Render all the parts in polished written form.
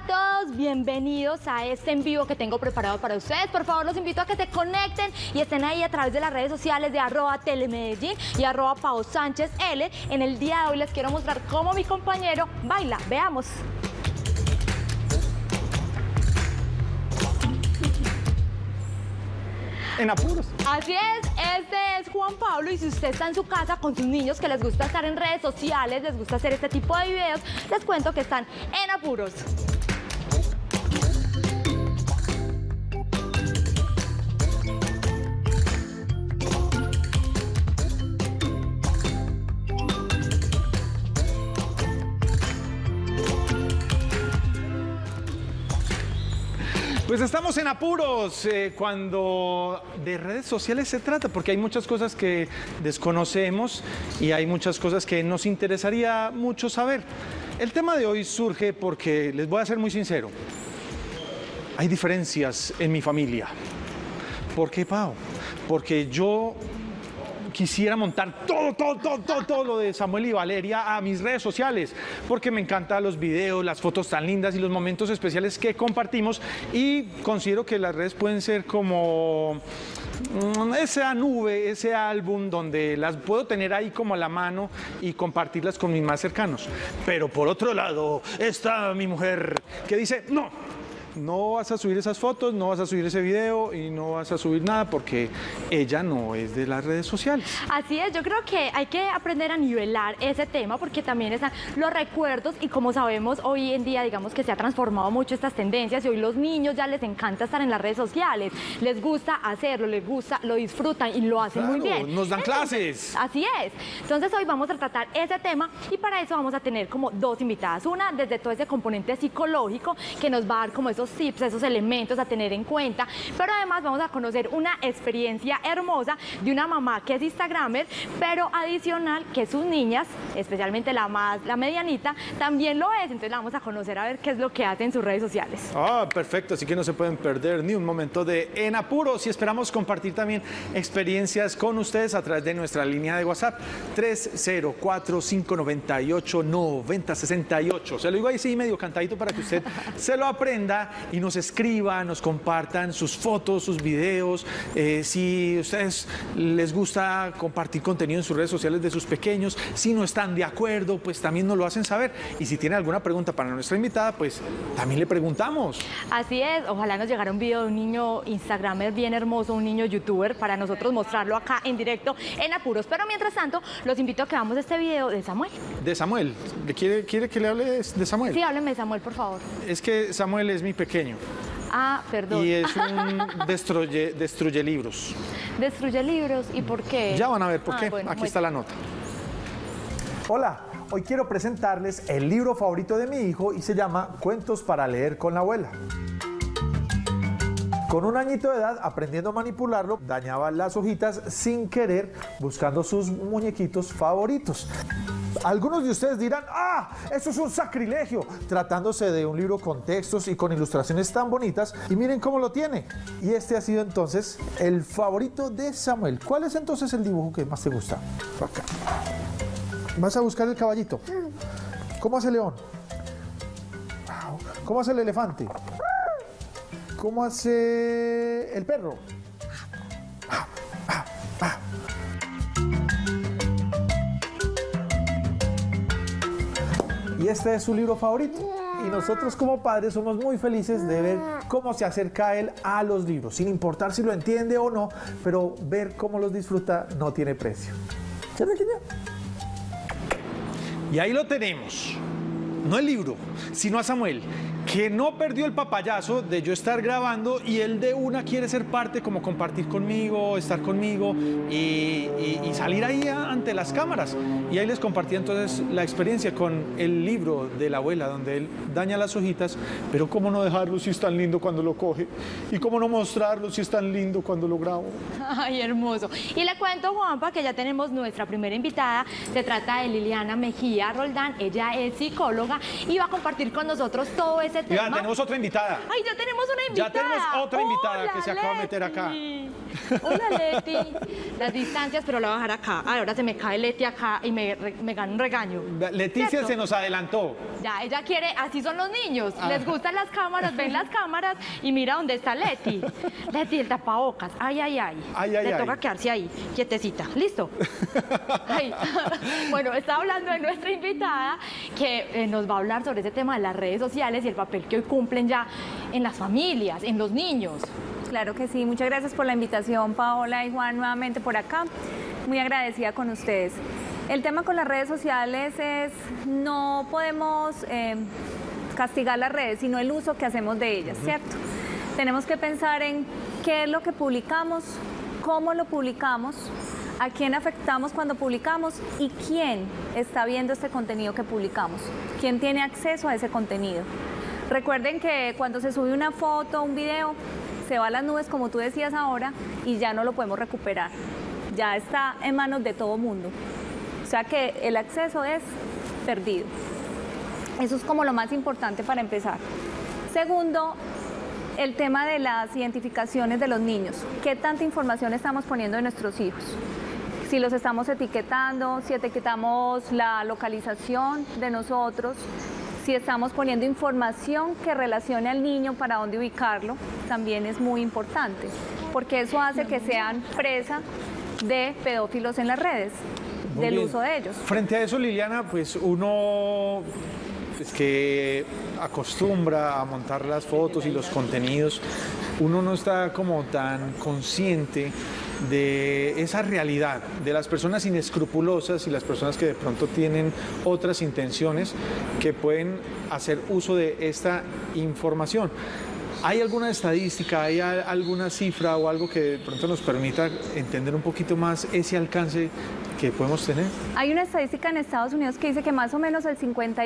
todos, bienvenidos a este en vivo que tengo preparado para ustedes. Por favor, los invito a que se conecten y estén ahí a través de las redes sociales de @telemedellín y @paosanchezl. En el día de hoy les quiero mostrar cómo mi compañero baila. Veamos. En apuros. Así es, este es Juan Pablo y si usted está en su casa con sus niños que les gusta estar en redes sociales, les gusta hacer este tipo de videos, les cuento que están en apuros. Pues estamos en apuros cuando de redes sociales se trata, porque hay muchas cosas que desconocemos y hay muchas cosas que nos interesaría mucho saber. El tema de hoy surge porque, les voy a ser muy sincero, hay diferencias en mi familia. ¿Por qué, Pau? Porque yo quisiera montar todo lo de Samuel y Valeria a mis redes sociales, porque me encantan los videos, las fotos tan lindas y los momentos especiales que compartimos, y considero que las redes pueden ser como esa nube, ese álbum donde las puedo tener ahí como a la mano y compartirlas con mis más cercanos. Pero por otro lado está mi mujer que dice, no vas a subir esas fotos, no vas a subir ese video y no vas a subir nada porque ella no es de las redes sociales. Así es, yo creo que hay que aprender a nivelar ese tema porque también están los recuerdos y como sabemos hoy en día digamos que se ha transformado mucho estas tendencias y hoy los niños ya les encanta estar en las redes sociales, les gusta hacerlo, les gusta, lo disfrutan y lo hacen muy bien. Nos dan clases. Así es, entonces hoy vamos a tratar ese tema y para eso vamos a tener como dos invitadas, una desde todo ese componente psicológico que nos va a dar como esos tips, esos elementos a tener en cuenta, pero además vamos a conocer una experiencia hermosa de una mamá que es instagramer, pero adicional que sus niñas, especialmente la medianita, también lo es, entonces la vamos a conocer a ver qué es lo que hace en sus redes sociales. Perfecto, así que no se pueden perder ni un momento de En Apuros y esperamos compartir también experiencias con ustedes a través de nuestra línea de WhatsApp 304-598-9068. Se lo digo ahí sí medio cantadito para que usted se lo aprenda y nos escriban, nos compartan sus fotos, sus videos. Si a ustedes les gusta compartir contenido en sus redes sociales de sus pequeños, si no están de acuerdo, pues también nos lo hacen saber. Y si tienen alguna pregunta para nuestra invitada, pues también le preguntamos. Así es, ojalá nos llegara un video de un niño instagramer bien hermoso, un niño youtuber, para nosotros mostrarlo acá en directo en Apuros. Pero mientras tanto, los invito a que veamos este video de Samuel. De Samuel. ¿Quiere que le hable de Samuel? Sí, hábleme de Samuel, por favor. Es que Samuel es mi pequeño. Perdón. Y es un destruye libros. Destruye libros, ¿y por qué? Ya van a ver por qué. Bueno, aquí está la nota. Hola, hoy quiero presentarles el libro favorito de mi hijo y se llama Cuentos para leer con la abuela. Con 1 añito de edad, aprendiendo a manipularlo, dañaba las hojitas sin querer, buscando sus muñequitos favoritos. Algunos de ustedes dirán, eso es un sacrilegio, tratándose de un libro con textos y con ilustraciones tan bonitas, y miren cómo lo tiene. Y este ha sido entonces el favorito de Samuel. ¿Cuál es entonces el dibujo que más te gusta? Acá. Vas a buscar el caballito. ¿Cómo hace el león? ¿Cómo hace el elefante? ¿Cómo hace el perro? Y este es su libro favorito. Y nosotros como padres somos muy felices de ver cómo se acerca él a los libros, sin importar si lo entiende o no, pero ver cómo los disfruta no tiene precio. Y ahí lo tenemos. No el libro, sino a Samuel, que no perdió el papayazo de yo estar grabando y él de una quiere ser parte, como compartir conmigo, estar conmigo y salir ahí ante las cámaras. Y ahí les compartí entonces la experiencia con el libro de la abuela, donde él daña las hojitas, pero cómo no dejarlo si es tan lindo cuando lo coge y cómo no mostrarlo si es tan lindo cuando lo grabo. Ay, hermoso. Y le cuento, Juanpa, que ya tenemos nuestra primera invitada. Se trata de Liliana Mejía Roldán. Ella es psicóloga y va a compartir con nosotros todo ese ese tema. Ya tenemos otra invitada. Ay, ya tenemos una invitada. Ya tenemos otra invitada Hola, que se acaba de meter acá. Leti. Hola, Leti. Las distancias, pero la voy a bajar acá. Ay, ahora se me cae Leti acá y me gana un regaño. Leticia ¿Cierto? se nos adelantó. Ya, ella quiere, así son los niños. Les gustan las cámaras, ven las cámaras y mira dónde está Leti. Leti, el tapabocas. Ay, ay, ay. Le toca quedarse ahí, quietecita. ¿Listo? Ay. Bueno, está hablando de nuestra invitada que nos va a hablar sobre ese tema de las redes sociales y el papel que hoy cumplen ya en las familias, en los niños. Claro que sí, muchas gracias por la invitación, Paola y Juan, nuevamente por acá. Muy agradecida con ustedes. El tema con las redes sociales es, no podemos castigar las redes, sino el uso que hacemos de ellas, ¿cierto? Tenemos que pensar en qué es lo que publicamos, cómo lo publicamos, a quién afectamos cuando publicamos y quién está viendo este contenido que publicamos, quién tiene acceso a ese contenido. Recuerden que cuando se sube una foto, un video, se va a las nubes, como tú decías ahora, y ya no lo podemos recuperar. Ya está en manos de todo mundo. O sea que el acceso es perdido. Eso es como lo más importante para empezar. Segundo, el tema de las identificaciones de los niños. ¿Qué tanta información estamos poniendo de nuestros hijos? Si los estamos etiquetando, si etiquetamos la localización de nosotros, si estamos poniendo información que relacione al niño para dónde ubicarlo, también es muy importante, porque eso hace que sean presa de pedófilos en las redes, del uso de ellos. Frente a eso, Liliana, pues uno es que acostumbra a montar las fotos y los contenidos, uno no está como tan consciente de esa realidad, de las personas inescrupulosas y las personas que de pronto tienen otras intenciones que pueden hacer uso de esta información. ¿Hay alguna estadística, hay alguna cifra o algo que de pronto nos permita entender un poquito más ese alcance que podemos tener? Hay una estadística en Estados Unidos que dice que más o menos el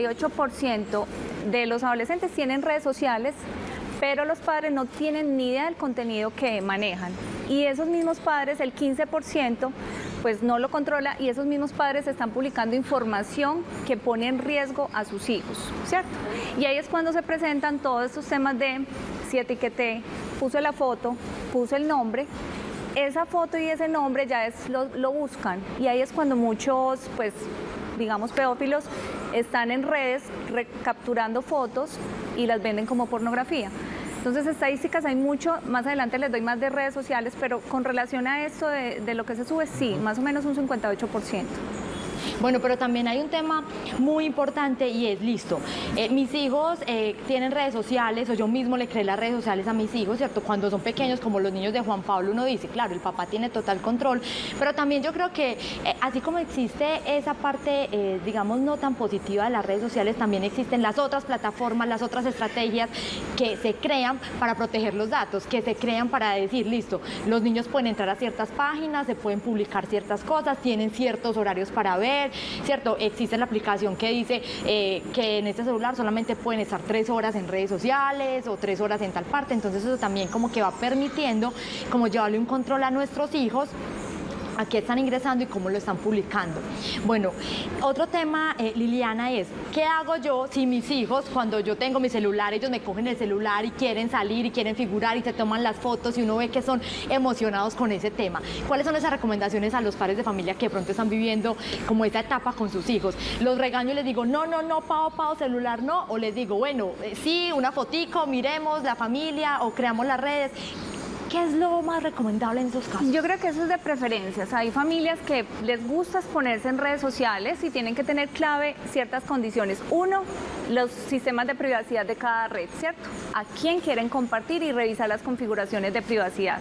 58% de los adolescentes tienen redes sociales, pero los padres no tienen ni idea del contenido que manejan. Y esos mismos padres, el 15%, pues no lo controla y esos mismos padres están publicando información que pone en riesgo a sus hijos, ¿cierto? Y ahí es cuando se presentan todos estos temas de si etiqueté, puse la foto, puse el nombre, esa foto y ese nombre ya lo buscan y ahí es cuando muchos, pues, digamos, pedófilos están en redes capturando fotos y las venden como pornografía. Entonces, estadísticas hay mucho, más adelante les doy más de redes sociales, pero con relación a esto de lo que se sube, sí, más o menos un 58%. Bueno, pero también hay un tema muy importante y es, listo, mis hijos tienen redes sociales o yo mismo le creé las redes sociales a mis hijos, ¿cierto? Cuando son pequeños, como los niños de Juan Pablo, uno dice, claro, el papá tiene total control, pero también yo creo que así como existe esa parte, digamos, no tan positiva de las redes sociales, también existen las otras plataformas, las otras estrategias que se crean para proteger los datos, que se crean para decir, listo, los niños pueden entrar a ciertas páginas, se pueden publicar ciertas cosas, tienen ciertos horarios para ver, ¿cierto? Existe la aplicación que dice que en este celular solamente pueden estar 3 horas en redes sociales o 3 horas en tal parte, entonces eso también como que va permitiendo como llevarle un control a nuestros hijos a qué están ingresando y cómo lo están publicando. Bueno, otro tema, Liliana, es ¿qué hago yo si mis hijos, cuando yo tengo mi celular, ellos me cogen el celular y quieren salir y quieren figurar y se toman las fotos y uno ve que son emocionados con ese tema? ¿Cuáles son esas recomendaciones a los padres de familia que de pronto están viviendo como esa etapa con sus hijos? ¿Los regaño y les digo, no, Pao, celular no? ¿O les digo, bueno, sí, una fotico, miremos la familia o creamos las redes? ¿Qué es lo más recomendable en esos casos? Yo creo que eso es de preferencias. Hay familias que les gusta exponerse en redes sociales y tienen que tener clave ciertas condiciones. Uno, los sistemas de privacidad de cada red, ¿cierto? A quién quieren compartir y revisar las configuraciones de privacidad.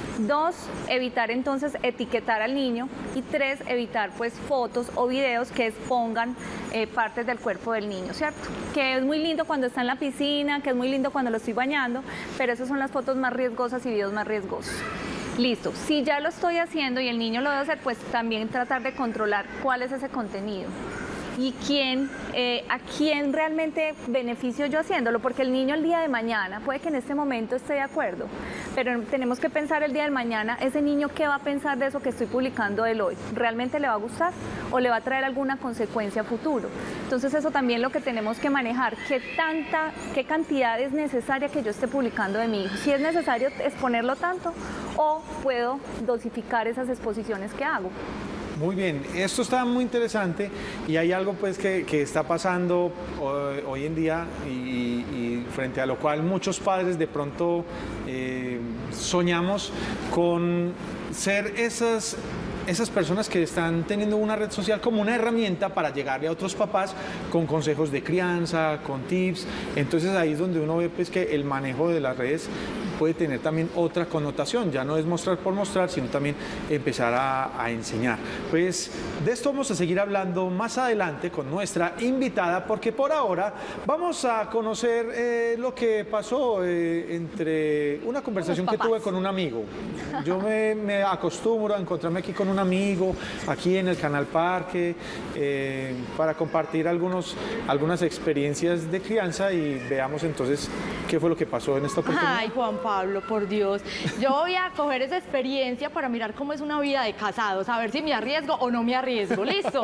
2, evitar entonces etiquetar al niño. Y 3, evitar pues fotos o videos que expongan partes del cuerpo del niño, ¿cierto? Que es muy lindo cuando está en la piscina, que es muy lindo cuando lo estoy bañando, pero esas son las fotos más riesgosas y videos más riesgosos. Listo, si ya lo estoy haciendo y el niño lo debe hacer, pues también tratar de controlar cuál es ese contenido. y a quién realmente beneficio yo haciéndolo, porque el niño el día de mañana puede que en este momento esté de acuerdo, pero tenemos que pensar el día de mañana, ese niño qué va a pensar de eso que estoy publicando de él hoy, ¿realmente le va a gustar o le va a traer alguna consecuencia a futuro? Entonces eso también lo que tenemos que manejar, qué cantidad es necesaria que yo esté publicando de mi hijo, si es necesario exponerlo tanto o puedo dosificar esas exposiciones que hago. Muy bien, esto está muy interesante y hay algo pues que está pasando hoy en día y frente a lo cual muchos padres de pronto soñamos con ser esas personas que están teniendo una red social como una herramienta para llegarle a otros papás con consejos de crianza, con tips. Entonces ahí es donde uno ve pues que el manejo de las redes puede tener también otra connotación, ya no es mostrar por mostrar, sino también empezar a enseñar. Pues de esto vamos a seguir hablando más adelante con nuestra invitada, porque por ahora vamos a conocer lo que pasó entre una conversación que tuve con un amigo. Yo me acostumbro a encontrarme aquí con un amigo, aquí en el Canal Parque, para compartir algunas experiencias de crianza y veamos entonces qué fue lo que pasó en esta oportunidad. Ay, Juan Pablo, por Dios. Yo voy a coger esa experiencia para mirar cómo es una vida de casados, a ver si me arriesgo o no me arriesgo. ¿Listo?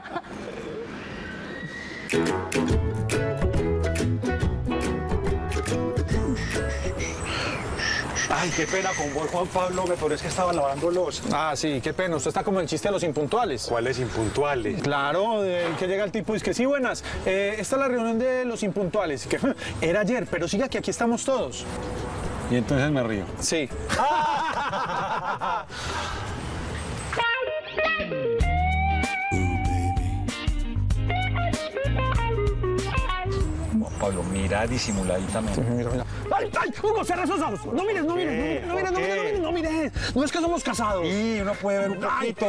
Ay, qué pena con vos, Juan Pablo, pero es que estaba lavando los. Ah, sí, qué pena. Usted está como el chiste de los impuntuales. ¿Cuáles impuntuales? Claro, que llega el tipo y dice que sí, buenas. Esta es la reunión de los impuntuales. Que era ayer, pero siga que aquí estamos todos. Y entonces me río. Sí. Juan Pablo, mira disimuladitamente. Mira, mira. ¡Ay, ay! ¡Hugo, cierra esos ojos! No mires, no mires, no mires, no mires, no mires. No es que somos casados. Sí, uno puede ver un poquito.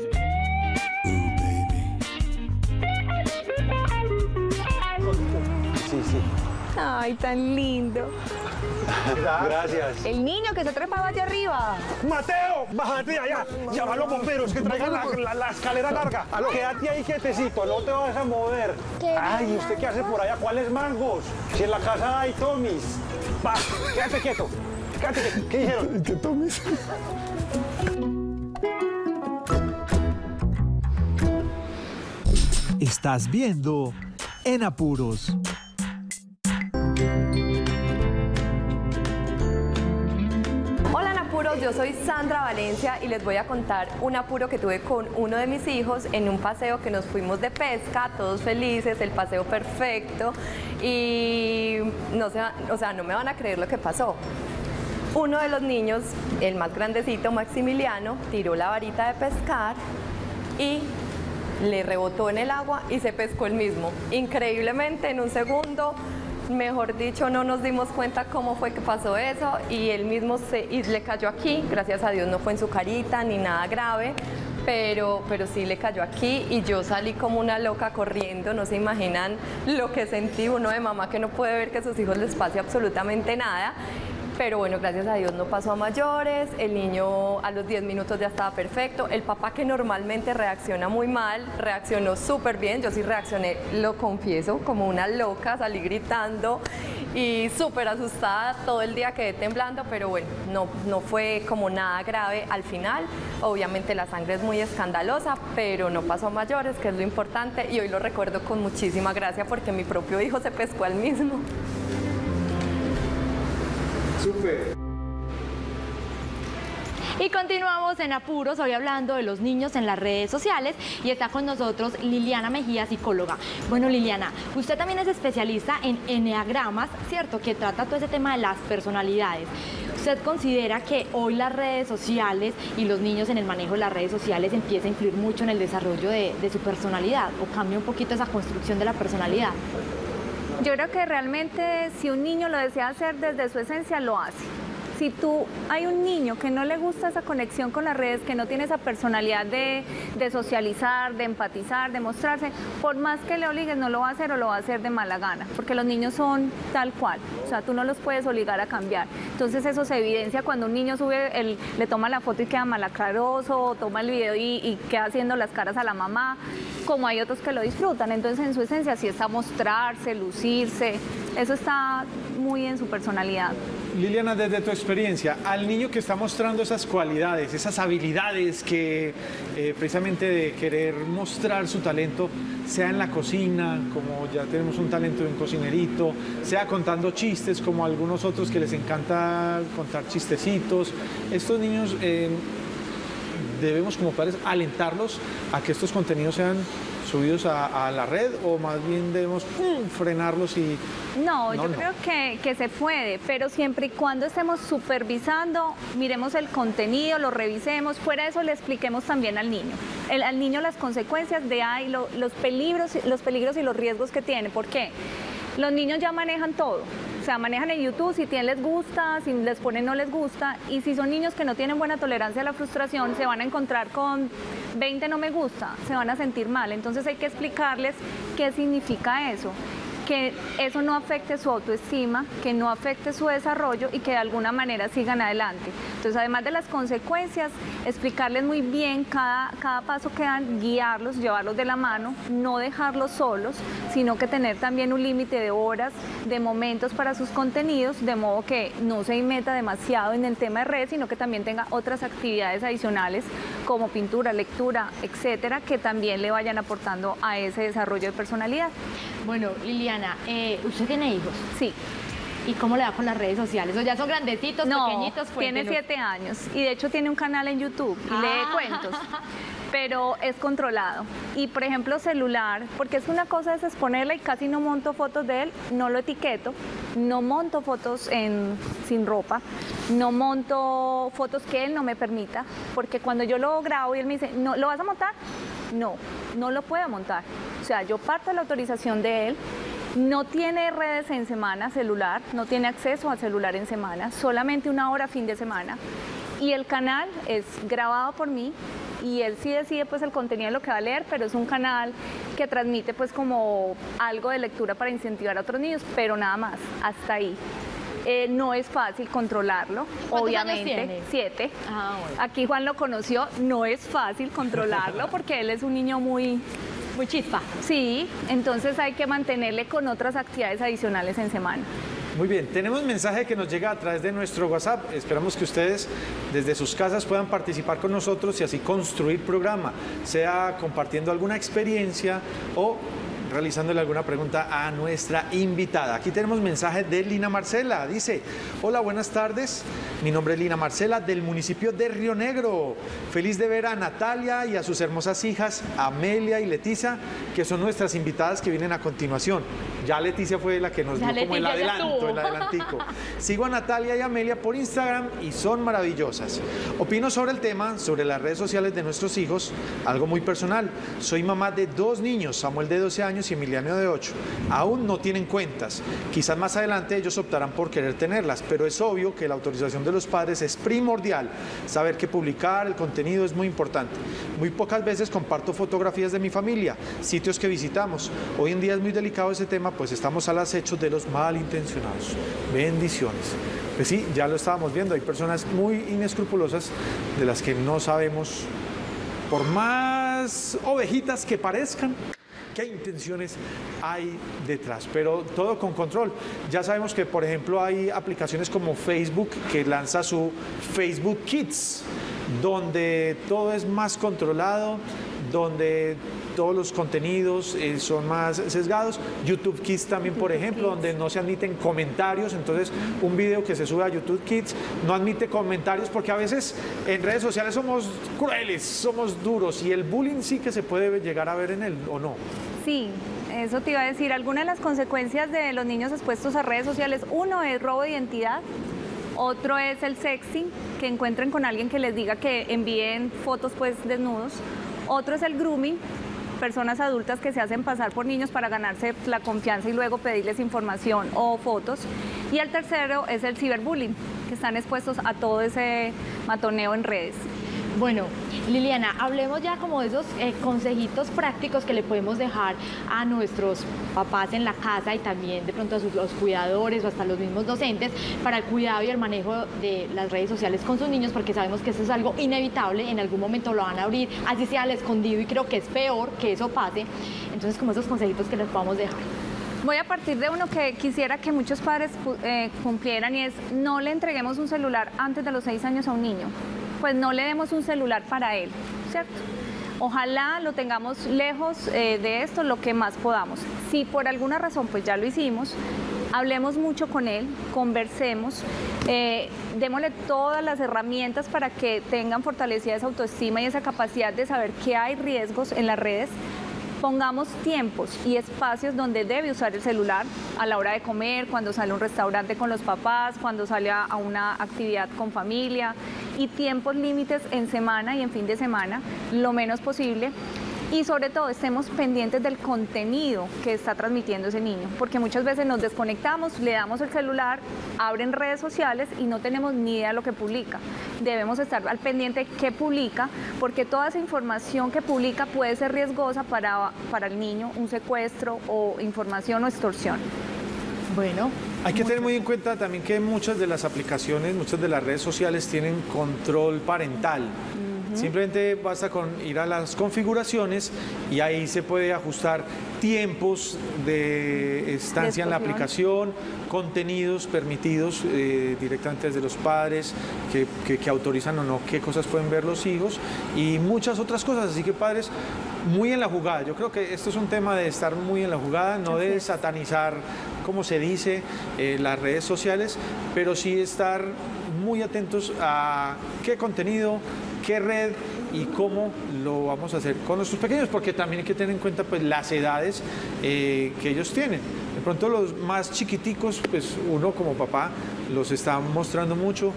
Sí, sí. Ay, tan lindo. Gracias. El niño que se trepaba allá arriba. Mateo, bájate de allá. Llama a los bomberos que traigan la escalera larga. Quédate ahí quietecito, no te vas a mover. Ay, ¿usted qué hace por allá? ¿Cuáles mangos? Si en la casa hay tomis. Va, quédate quieto. Quédate quieto. ¿Qué dijeron? ¿Qué tomes? Estás viendo En Apuros. Hola en Apuros, yo soy Sandra Valencia y les voy a contar un apuro que tuve con uno de mis hijos en un paseo que nos fuimos de pesca, todos felices, el paseo perfecto y no me van a creer lo que pasó. Uno de los niños, el más grandecito, Maximiliano, tiró la varita de pescar y le rebotó en el agua y se pescó el mismo. Increíblemente, en un segundo, mejor dicho, no nos dimos cuenta cómo fue que pasó eso y él mismo le cayó aquí. Gracias a Dios no fue en su carita ni nada grave, pero sí le cayó aquí y yo salí como una loca corriendo. No se imaginan lo que sentí, uno de mamá que no puede ver que a sus hijos les pase absolutamente nada. Pero bueno, gracias a Dios no pasó a mayores, el niño a los 10 minutos ya estaba perfecto, el papá que normalmente reacciona muy mal, reaccionó súper bien, yo sí reaccioné, lo confieso, como una loca, salí gritando y súper asustada, todo el día quedé temblando, pero bueno, no fue como nada grave al final, obviamente la sangre es muy escandalosa, pero no pasó a mayores, que es lo importante, y hoy lo recuerdo con muchísima gracia porque mi propio hijo se pescó al mismo. Súper. Y continuamos en Apuros, hoy hablando de los niños en las redes sociales y está con nosotros Liliana Mejía, psicóloga. Bueno, Liliana, usted también es especialista en eneagramas, ¿cierto? Que trata todo ese tema de las personalidades. ¿Usted considera que hoy las redes sociales y los niños en el manejo de las redes sociales empieza a influir mucho en el desarrollo de su personalidad o cambia un poquito esa construcción de la personalidad? Yo creo que realmente si un niño lo desea hacer desde su esencia, lo hace. Si hay un niño que no le gusta esa conexión con las redes, que no tiene esa personalidad de socializar, de empatizar, de mostrarse, por más que le obligues no lo va a hacer o lo va a hacer de mala gana, porque los niños son tal cual, o sea, tú no los puedes obligar a cambiar. Entonces eso se evidencia cuando un niño le toma la foto y queda malacaroso, o toma el video y queda haciendo las caras a la mamá. como hay otros que lo disfrutan. Entonces, en su esencia, sí está mostrarse, lucirse, eso está muy en su personalidad. Liliana, desde tu experiencia, al niño que está mostrando esas cualidades, esas habilidades que precisamente de querer mostrar su talento, sea en la cocina, como ya tenemos un talento de un cocinerito, sea contando chistes, como algunos otros que les encanta contar chistecitos, estos niños debemos como padres alentarlos a que estos contenidos sean subidos a la red, o más bien debemos frenarlos y... No, yo creo que se puede, pero siempre y cuando estemos supervisando, miremos el contenido, lo revisemos, fuera de eso le expliquemos también al niño. Al niño las consecuencias de los peligros y los riesgos que tiene. ¿Por qué? Los niños ya manejan todo. O sea, manejan en YouTube, si les gusta, si les ponen no les gusta, y si son niños que no tienen buena tolerancia a la frustración, se van a encontrar con 20 no me gusta, se van a sentir mal. Entonces hay que explicarles qué significa eso, que eso no afecte su autoestima, que no afecte su desarrollo y que de alguna manera sigan adelante. Entonces, además de las consecuencias, explicarles muy bien cada paso que dan, guiarlos, llevarlos de la mano, no dejarlos solos, sino que tener también un límite de horas, de momentos para sus contenidos, de modo que no se meta demasiado en el tema de redes, sino que también tenga otras actividades adicionales como pintura, lectura, etcétera, que también le vayan aportando a ese desarrollo de personalidad. Bueno, Liliana, ¿usted tiene hijos? Sí. ¿Y cómo le va con las redes sociales? ¿O ya son grandecitos, pequeñitos? Tiene 7 años y de hecho tiene un canal en YouTube y lee cuentos, pero es controlado. Y por ejemplo celular, porque es una cosa es exponerla y casi no monto fotos de él, no lo etiqueto, no monto fotos sin ropa, no monto fotos que él no me permita, porque cuando yo lo grabo y él me dice, no, ¿lo vas a montar? No lo puedo montar. O sea, yo parto de la autorización de él. No tiene redes en semana, celular, no tiene acceso al celular en semana, solamente 1 hora fin de semana. Y el canal es grabado por mí y él sí decide pues el contenido de lo que va a leer, pero es un canal que transmite pues como algo de lectura para incentivar a otros niños, pero nada más, hasta ahí. No es fácil controlarlo, obviamente. ¿Cuántos años tiene? 7. Ah, bueno. Aquí Juan lo conoció, no es fácil controlarlo porque él es un niño muy chispa. Sí, entonces hay que mantenerle con otras actividades adicionales en semana. Muy bien, tenemos un mensaje que nos llega a través de nuestro WhatsApp. Esperamos que ustedes desde sus casas puedan participar con nosotros y así construir programa, sea compartiendo alguna experiencia o realizándole alguna pregunta a nuestra invitada. Aquí tenemos mensaje de Lina Marcela. Dice, hola, buenas tardes. Mi nombre es Lina Marcela, del municipio de Río Negro. Feliz de ver a Natalia y a sus hermosas hijas, Amelia y Leticia, que son nuestras invitadas que vienen a continuación. Ya Leticia fue la que nos dio como el adelanto, el adelantico. Sigo a Natalia y Amelia por Instagram y son maravillosas. Opino sobre el tema, sobre las redes sociales de nuestros hijos, algo muy personal. Soy mamá de 2 niños, Samuel de 12 años y Emiliano de 8. Aún no tienen cuentas. Quizás más adelante ellos optarán por querer tenerlas, pero es obvio que la autorización de los padres es primordial. Saber qué publicar, el contenido es muy importante. Muy pocas veces comparto fotografías de mi familia, sitios que visitamos. Hoy en día es muy delicado ese tema, pues estamos al acecho de los malintencionados. Bendiciones. Pues sí, ya lo estábamos viendo, hay personas muy inescrupulosas de las que no sabemos, por más ovejitas que parezcan, qué intenciones hay detrás, pero todo con control. Ya sabemos que, por ejemplo, hay aplicaciones como Facebook que lanza su Facebook Kids, donde todo es más controlado, donde todos los contenidos son más sesgados. YouTube Kids también, por ejemplo, donde no se admiten comentarios. Entonces, un video que se sube a YouTube Kids no admite comentarios porque a veces en redes sociales somos crueles, somos duros y el bullying sí que se puede llegar a ver en él, ¿o no? Sí, eso te iba a decir. Algunas de las consecuencias de los niños expuestos a redes sociales, uno es robo de identidad, otro es el sexting, que encuentren con alguien que les diga que envíen fotos pues desnudos, otro es el grooming, personas adultas que se hacen pasar por niños para ganarse la confianza y luego pedirles información o fotos, y el tercero es el ciberbullying, que están expuestos a todo ese matoneo en redes. Bueno, Liliana, hablemos ya como de esos consejitos prácticos que le podemos dejar a nuestros papás en la casa y también de pronto a los cuidadores o hasta los mismos docentes para el cuidado y el manejo de las redes sociales con sus niños, porque sabemos que eso es algo inevitable, en algún momento lo van a abrir, así sea al escondido, y creo que es peor que eso pase. Entonces, como esos consejitos que les podamos dejar. Voy a partir de uno que quisiera que muchos padres cumplieran, y es: no le entreguemos un celular antes de los 6 años a un niño. Pues no le demos un celular para él, ¿cierto? Ojalá lo tengamos lejos de esto lo que más podamos. Si por alguna razón pues ya lo hicimos, hablemos mucho con él, conversemos, démosle todas las herramientas para que tengan fortalecida esa autoestima y esa capacidad de saber que hay riesgos en las redes. Pongamos tiempos y espacios donde debe usar el celular: a la hora de comer, cuando sale a un restaurante con los papás, cuando sale a una actividad con familia, y tiempos límites en semana y en fin de semana, lo menos posible. Y sobre todo, estemos pendientes del contenido que está transmitiendo ese niño, porque muchas veces nos desconectamos, le damos el celular, abren redes sociales y no tenemos ni idea de lo que publica. Debemos estar al pendiente de qué publica, porque toda esa información que publica puede ser riesgosa para el niño, un secuestro o información o extorsión. Bueno, hay que tener muy en cuenta también que muchas de las aplicaciones, muchas de las redes sociales tienen control parental. Simplemente basta con ir a las configuraciones y ahí se puede ajustar tiempos de estancia en la aplicación, contenidos permitidos directamente desde los padres, que autorizan o no qué cosas pueden ver los hijos, y muchas otras cosas. Así que, padres, muy en la jugada. Yo creo que esto es un tema de estar muy en la jugada, no de satanizar, como se dice, las redes sociales, pero sí estar muy atentos a qué contenido, qué red y cómo lo vamos a hacer con nuestros pequeños, porque también hay que tener en cuenta pues las edades que ellos tienen. De pronto los más chiquiticos, pues uno como papá los está mostrando mucho,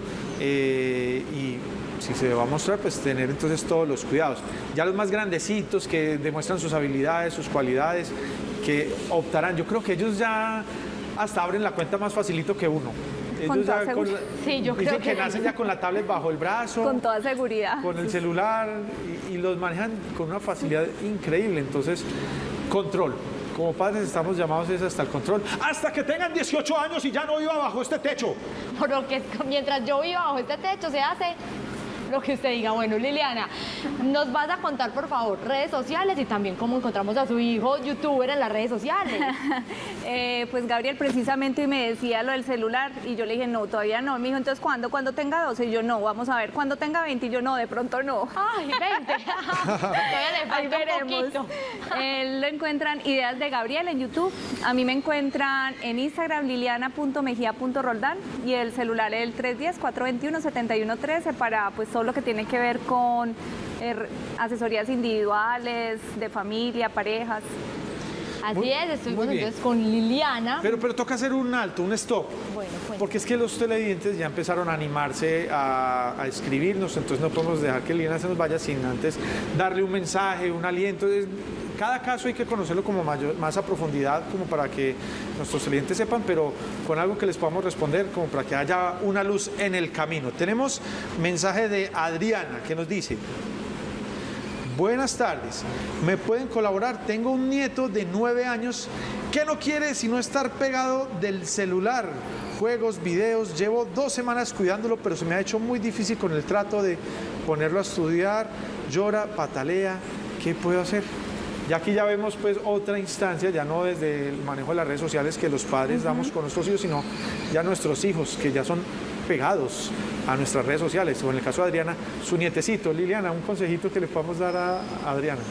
y si se va a mostrar, pues tener entonces todos los cuidados. Ya los más grandecitos que demuestran sus habilidades, sus cualidades, que optarán, yo creo que ellos ya hasta abren la cuenta más facilito que uno. Ellos ya sí, yo creo que nacen ya con la tablet bajo el brazo, con toda seguridad, con el celular, y los manejan con una facilidad increíble. Entonces, control. Como padres estamos llamados hasta el control, hasta que tengan 18 años y ya no viva bajo este techo. Por lo que mientras yo viva bajo este techo se hace lo que usted diga. Bueno, Liliana, nos vas a contar, por favor, redes sociales y también cómo encontramos a su hijo youtuber en las redes sociales. Pues Gabriel precisamente me decía lo del celular y yo le dije: no, todavía no. Me dijo: entonces, ¿cuándo? ¿Cuándo tenga 12? Y yo: no, vamos a ver. ¿Cuándo tenga 20? Y yo: no, de pronto no. Ay, 20. Todavía le falta un poquito. Lo encuentran Ideas de Gabriel en YouTube. A mí me encuentran en Instagram liliana.mejia.roldán, y el celular es el 310-421-7113 para pues todo lo que tiene que ver con asesorías individuales, de familia, parejas. Así es, estuvimos entonces con Liliana. Pero toca hacer un alto, un stop. Bueno, porque es que los televidentes ya empezaron a animarse a escribirnos, entonces no podemos dejar que Liliana se nos vaya sin antes darle un mensaje, un aliento. Cada caso hay que conocerlo como más a profundidad, como para que nuestros televidentes sepan, pero con algo que les podamos responder, como para que haya una luz en el camino. Tenemos mensaje de Adriana, que nos dice: buenas tardes, ¿me pueden colaborar? Tengo un nieto de 9 años que no quiere sino estar pegado del celular, juegos, videos. Llevo 2 semanas cuidándolo, pero se me ha hecho muy difícil con el trato de ponerlo a estudiar. Llora, patalea. ¿Qué puedo hacer? Y aquí ya vemos pues otra instancia, ya no desde el manejo de las redes sociales que los padres damos con nuestros hijos, sino ya nuestros hijos, que ya son pegados a nuestras redes sociales, o en el caso de Adriana, su nietecito. Liliana, un consejito que le podamos dar a Adriana.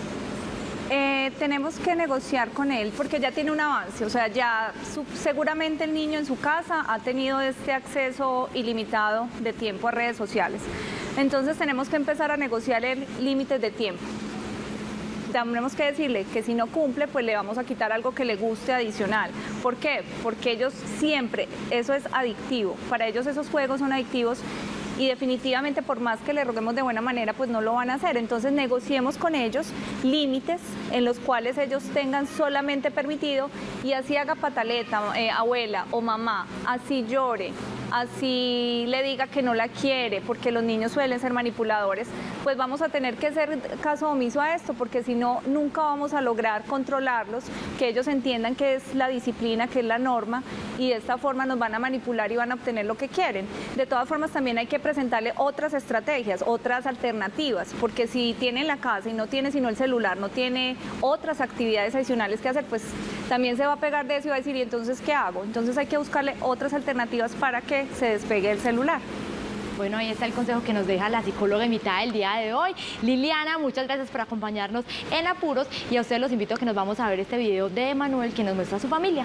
Tenemos que negociar con él porque ya tiene un avance, o sea, ya seguramente el niño en su casa ha tenido este acceso ilimitado de tiempo a redes sociales. Entonces tenemos que empezar a negociar límites de tiempo. Tenemos que decirle que si no cumple, pues le vamos a quitar algo que le guste adicional. ¿Por qué? Porque ellos siempre, eso es adictivo, para ellos esos juegos son adictivos y definitivamente por más que le roguemos de buena manera, pues no lo van a hacer. Entonces negociemos con ellos límites en los cuales ellos tengan solamente permitido, y así haga pataleta, abuela o mamá, así llore, así le diga que no la quiere, porque los niños suelen ser manipuladores, pues vamos a tener que hacer caso omiso a esto, porque si no, nunca vamos a lograr controlarlos, que ellos entiendan que es la disciplina, que es la norma, y de esta forma nos van a manipular y van a obtener lo que quieren. De todas formas, también hay que presentarle otras estrategias, otras alternativas, porque si tiene en la casa y no tiene sino el celular, no tiene otras actividades adicionales que hacer, pues también se va a pegar de eso y va a decir, ¿y entonces qué hago? Entonces hay que buscarle otras alternativas para que se despegue el celular. Bueno, ahí está el consejo que nos deja la psicóloga invitada del día de hoy, Liliana. Muchas gracias por acompañarnos en Apuros, y a ustedes los invito a que nos vamos a ver este video de Emanuel, que nos muestra a su familia.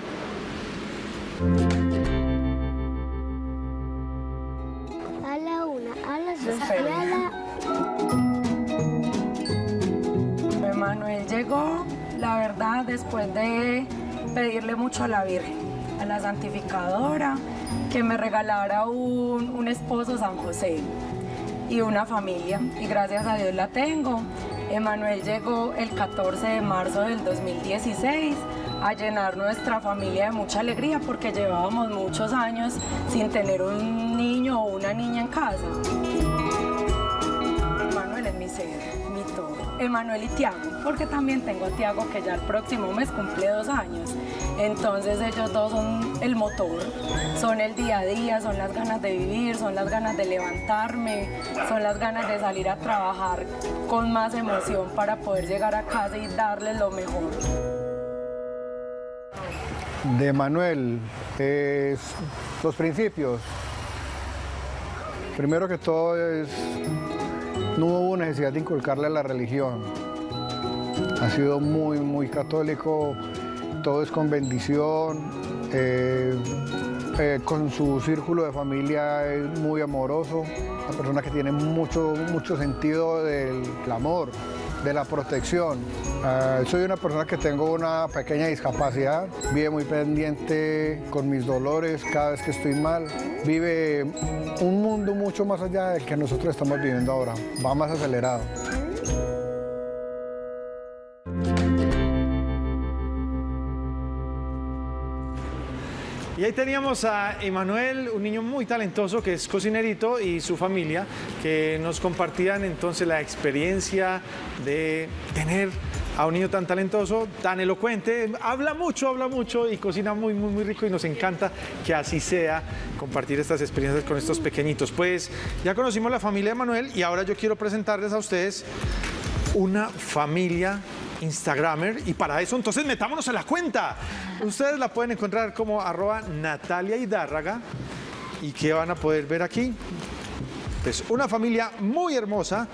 A la 1, a las 2 y a la... Emanuel llegó, la verdad, después de pedirle mucho a la Virgen, a la santificadora, que me regalara un esposo San José y una familia, y gracias a Dios la tengo. Emanuel llegó el 14 de marzo del 2016 a llenar nuestra familia de mucha alegría, porque llevábamos muchos años sin tener un niño o una niña en casa. Emanuel es mi ser, mi todo. Emanuel y Tiago, porque también tengo a Tiago, que ya el próximo mes cumple 2 años. Entonces ellos dos son el motor, son el día a día, son las ganas de vivir, son las ganas de levantarme, son las ganas de salir a trabajar con más emoción para poder llegar a casa y darles lo mejor. De Manuel, los principios. Primero que todo, no hubo necesidad de inculcarle la religión. Ha sido muy católico, todo es con bendición, con su círculo de familia es muy amoroso, una persona que tiene mucho sentido del amor, de la protección. Soy una persona que tengo una pequeña discapacidad, vive muy pendiente con mis dolores cada vez que estoy mal, vive un mundo mucho más allá del que nosotros estamos viviendo ahora, va más acelerado. Y ahí teníamos a Emanuel, un niño muy talentoso que es cocinerito, y su familia, que nos compartían entonces la experiencia de tener a un niño tan talentoso, tan elocuente, habla mucho y cocina muy rico, y nos encanta que así sea, compartir estas experiencias con estos pequeñitos. Pues ya conocimos la familia de Emanuel, y ahora yo quiero presentarles a ustedes una familia Instagramer, y para eso entonces metámonos a la cuenta. Ustedes la pueden encontrar como @NataliaHidárraga. ¿Y qué van a poder ver aquí? Pues una familia muy hermosa,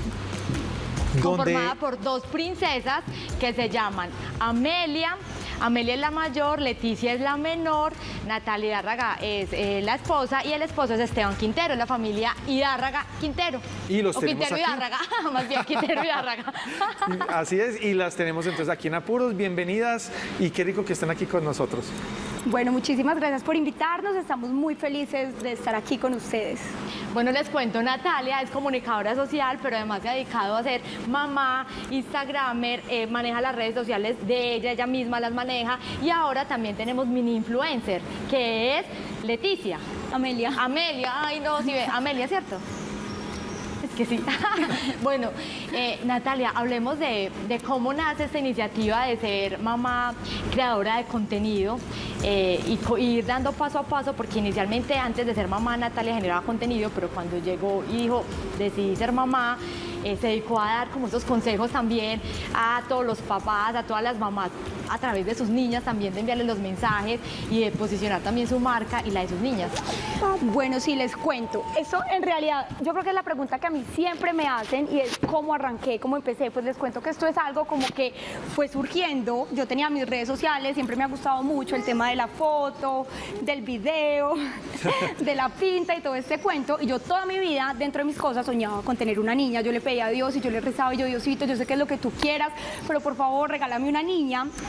conformada por 2 princesas que se llaman Amelia. Amelia es la mayor, Leticia es la menor, Natalia Hidárraga es la esposa, y el esposo es Esteban Quintero, es la familia Hidárraga Quintero. Y los tenemos Quintero aquí. Hidárraga, más bien Quintero Hidárraga. Así es, y las tenemos entonces aquí en Apuros. Bienvenidas, y qué rico que estén aquí con nosotros. Bueno, muchísimas gracias por invitarnos, estamos muy felices de estar aquí con ustedes. Bueno, les cuento, Natalia es comunicadora social, pero además se ha dedicado a ser mamá, instagramer, maneja las redes sociales de ella misma las maneja, y ahora también tenemos mini influencer, que es Leticia. Amelia, ay no, sí ve, Amelia, ¿cierto? Es que sí. Bueno, Natalia, hablemos de cómo nace esta iniciativa de ser mamá creadora de contenido, y ir dando paso a paso, porque inicialmente antes de ser mamá Natalia generaba contenido, pero cuando llegó y dijo, decidí ser mamá, se dedicó a dar como esos consejos también a todos los papás, a todas las mamás, a través de sus niñas también, de enviarles los mensajes y de posicionar también su marca y la de sus niñas. Bueno, sí, les cuento. Eso en realidad, yo creo que es la pregunta que a mí siempre me hacen, y es cómo arranqué, cómo empecé. Pues les cuento que esto es algo como que fue surgiendo. Yo tenía mis redes sociales, siempre me ha gustado mucho el tema de la foto, del video, de la pinta y todo este cuento. Y yo toda mi vida, dentro de mis cosas, soñaba con tener una niña. Yo le pedía a Dios y yo le rezaba, y yo, Diosito, yo sé que es lo que tú quieras, pero por favor regálame una niña. Y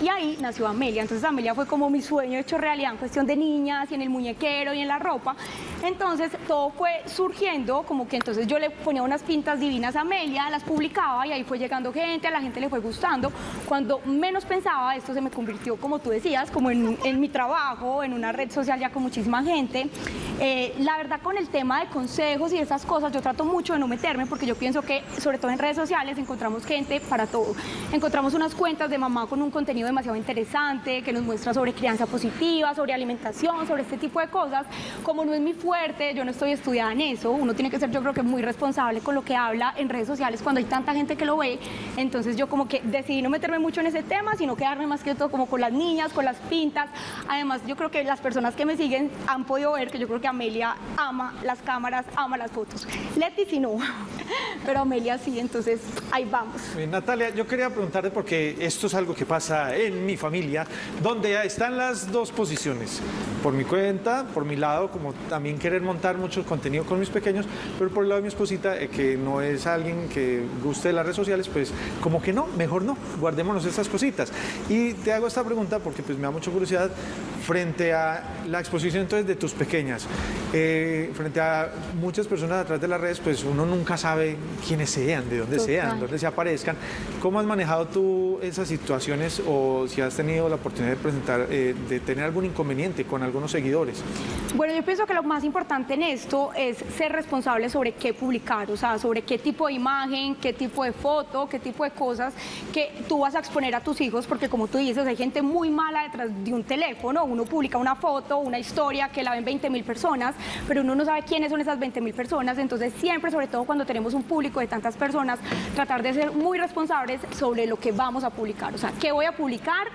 Y ahí nació Amelia. Entonces Amelia fue como mi sueño hecho realidad en cuestión de niñas y en el muñequero y en la ropa. Entonces todo fue surgiendo como que entonces yo le ponía unas pintas divinas a Amelia, las publicaba y ahí fue llegando gente, a la gente le fue gustando. Cuando menos pensaba, esto se me convirtió, como tú decías, como en mi trabajo, en una red social ya con muchísima gente. La verdad, con el tema de consejos y esas cosas, yo trato mucho de no meterme porque yo pienso que, sobre todo en redes sociales, encontramos gente para todo. Encontramos unas cuentas de mamá con un contenido demasiado interesante que nos muestra sobre crianza positiva, sobre alimentación, sobre este tipo de cosas. Como no es mi fuerte, yo no estoy estudiada en eso, uno tiene que ser, yo creo que muy responsable con lo que habla en redes sociales cuando hay tanta gente que lo ve. Entonces yo como que decidí no meterme mucho en ese tema, sino quedarme más que todo como con las niñas, con las pintas. Además, yo creo que las personas que me siguen han podido ver que yo creo que Amelia ama las cámaras, ama las fotos. Leti sí no, pero Amelia sí, entonces ahí vamos. Natalia, yo quería preguntarte porque esto es algo que pasa en mi familia, donde están las dos posiciones. Por mi cuenta, por mi lado, como también querer montar mucho contenido con mis pequeños, pero por el lado de mi esposita, que no es alguien que guste de las redes sociales, pues como que no, mejor no, guardémonos estas cositas. Y te hago esta pregunta porque pues me da mucha curiosidad frente a la exposición entonces de tus pequeñas. Frente a muchas personas a través de las redes, pues uno nunca sabe quiénes sean, de dónde sean, dónde se aparezcan. ¿Cómo has manejado tú esas situaciones o si has tenido la oportunidad de presentar, de tener algún inconveniente con algunos seguidores? Bueno, yo pienso que lo más importante en esto es ser responsable sobre qué publicar, o sea, sobre qué tipo de imagen, qué tipo de foto, qué tipo de cosas que tú vas a exponer a tus hijos, porque como tú dices, hay gente muy mala detrás de un teléfono. Uno publica una foto, una historia que la ven 20.000 personas, pero uno no sabe quiénes son esas 20.000 personas. Entonces siempre, sobre todo cuando tenemos un público de tantas personas, tratar de ser muy responsables sobre lo que vamos a publicar, o sea, qué voy a publicar,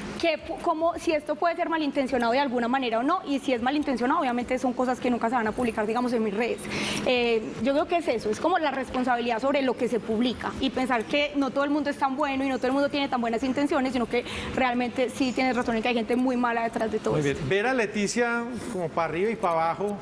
si esto puede ser malintencionado de alguna manera o no, y si es malintencionado, obviamente son cosas que nunca se van a publicar, digamos, en mis redes. Yo creo que es eso, es como la responsabilidad sobre lo que se publica y pensar que no todo el mundo es tan bueno y no todo el mundo tiene tan buenas intenciones, sino que realmente sí tienes razón en que hay gente muy mala detrás de todo. Muy bien, ver a Leticia como para arriba y para abajo